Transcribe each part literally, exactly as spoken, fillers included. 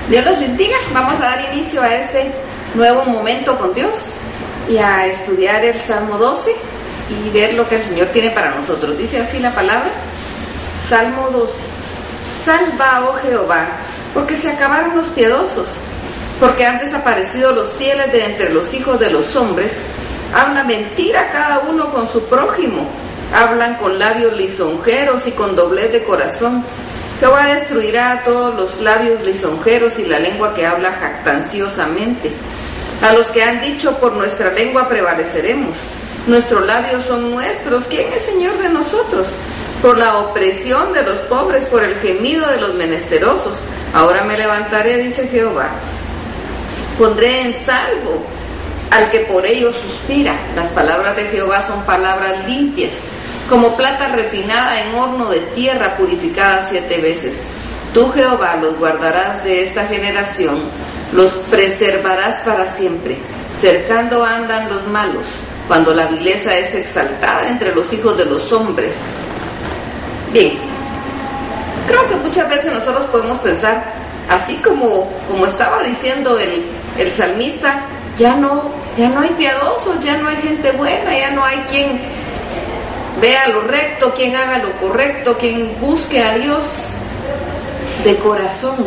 Dios los bendiga. Vamos a dar inicio a este nuevo momento con Dios y a estudiar el Salmo doce y ver lo que el Señor tiene para nosotros. Dice así la palabra, Salmo doce. Salva, oh Jehová, porque se acabaron los piadosos, porque han desaparecido los fieles de entre los hijos de los hombres. Habla mentira cada uno con su prójimo, hablan con labios lisonjeros y con doblez de corazón. Jehová destruirá a todos los labios lisonjeros y la lengua que habla jactanciosamente. A los que han dicho, por nuestra lengua prevaleceremos, nuestros labios son nuestros, ¿quién es Señor de nosotros? Por la opresión de los pobres, por el gemido de los menesterosos. Ahora me levantaré, dice Jehová. Pondré en salvo al que por ello suspira. Las palabras de Jehová son palabras limpias, como plata refinada en horno de tierra, purificada siete veces. Tú, Jehová, los guardarás de esta generación, los preservarás para siempre. Cercando andan los malos, cuando la vileza es exaltada entre los hijos de los hombres. Bien, creo que muchas veces nosotros podemos pensar, así como, como estaba diciendo el, el salmista, ya no, ya no hay piadosos, ya no hay gente buena, ya no hay quien vea lo recto, quien haga lo correcto, quien busque a Dios de corazón.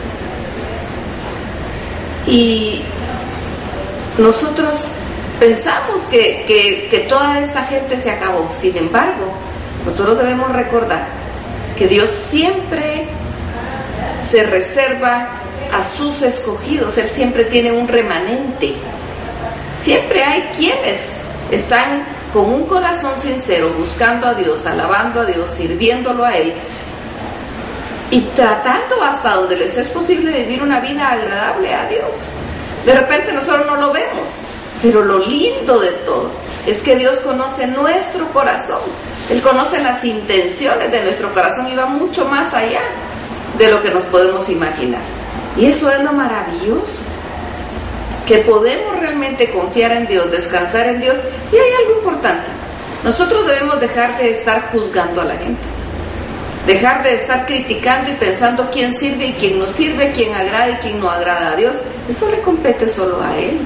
Y nosotros pensamos que, que, que toda esta gente se acabó. Sin embargo, nosotros debemos recordar que Dios siempre se reserva a sus escogidos. Él siempre tiene un remanente. Siempre hay quienes están con un corazón sincero, buscando a Dios, alabando a Dios, sirviéndolo a Él y tratando hasta donde les es posible de vivir una vida agradable a Dios. De repente nosotros no lo vemos, pero lo lindo de todo es que Dios conoce nuestro corazón. Él conoce las intenciones de nuestro corazón y va mucho más allá de lo que nos podemos imaginar. Y eso es lo maravilloso, que podemos realmente confiar en Dios, descansar en Dios. Y hay algo importante: nosotros debemos dejar de estar juzgando a la gente, dejar de estar criticando y pensando quién sirve y quién no sirve, quién agrada y quién no agrada a Dios. Eso le compete solo a Él.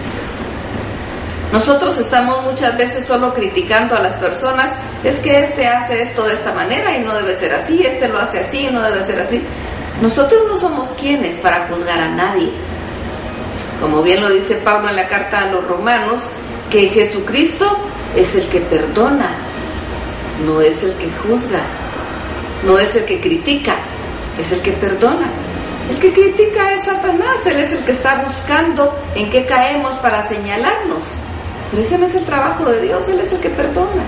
Nosotros estamos muchas veces solo criticando a las personas, es que este hace esto de esta manera y no debe ser así, este lo hace así y no debe ser así. Nosotros no somos quienes para juzgar a nadie. Como bien lo dice Pablo en la carta a los romanos, que Jesucristo es el que perdona, no es el que juzga, no es el que critica, es el que perdona. El que critica es Satanás, él es el que está buscando en qué caemos para señalarnos. Pero ese no es el trabajo de Dios, Él es el que perdona.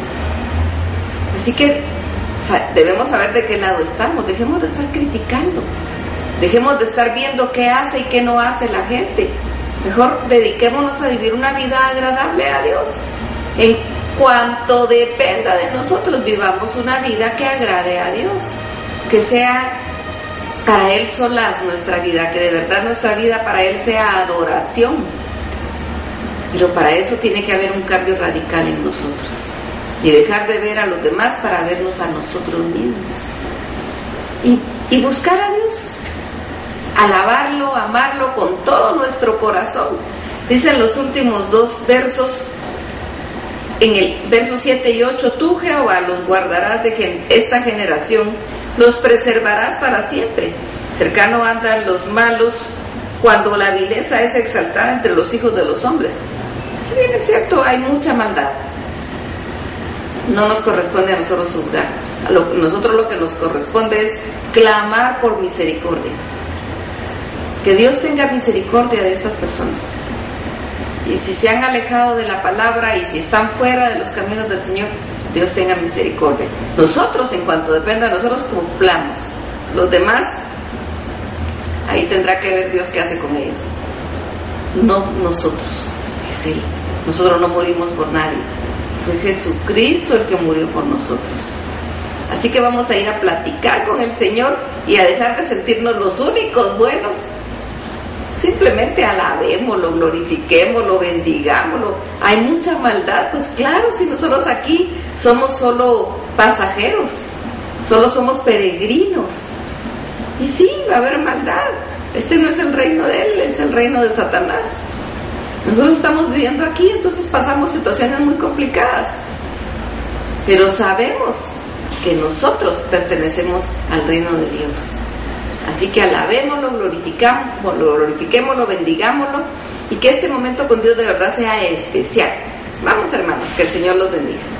Así que o sea, debemos saber de qué lado estamos. Dejemos de estar criticando, dejemos de estar viendo qué hace y qué no hace la gente. Mejor dediquémonos a vivir una vida agradable a Dios. En cuanto dependa de nosotros, vivamos una vida que agrade a Dios, que sea para Él solas nuestra vida, que de verdad nuestra vida para Él sea adoración. Pero para eso tiene que haber un cambio radical en nosotros y dejar de ver a los demás para vernos a nosotros mismos y, y buscar a Dios, alabarlo, amarlo con todo nuestro corazón. Dicen los últimos dos versos, en el verso siete y ocho, tú, Jehová, los guardarás de gen- esta generación, los preservarás para siempre. Cercano andan los malos, cuando la vileza es exaltada entre los hijos de los hombres. Si bien es cierto, hay mucha maldad, no nos corresponde a nosotros juzgar. A lo, nosotros lo que nos corresponde es clamar por misericordia. Que Dios tenga misericordia de estas personas. Y si se han alejado de la palabra y si están fuera de los caminos del Señor, Dios tenga misericordia. Nosotros, en cuanto dependa de nosotros, cumplamos. Los demás, ahí tendrá que ver Dios qué hace con ellos. No nosotros, es Él. Nosotros no morimos por nadie. Fue Jesucristo el que murió por nosotros. Así que vamos a ir a platicar con el Señor y a dejar de sentirnos los únicos buenos. Simplemente alabémoslo, glorifiquémoslo, bendigámoslo. Hay mucha maldad, pues claro, si nosotros aquí somos solo pasajeros, solo somos peregrinos. Y sí, va a haber maldad, Este no es el reino de él, es el reino de Satanás. Nosotros estamos viviendo aquí, entonces pasamos situaciones muy complicadas, pero sabemos que nosotros pertenecemos al reino de Dios. Así que alabémoslo, glorificámoslo, glorifiquémoslo, bendigámoslo, y que este momento con Dios de verdad sea especial. Vamos, hermanos, que el Señor los bendiga.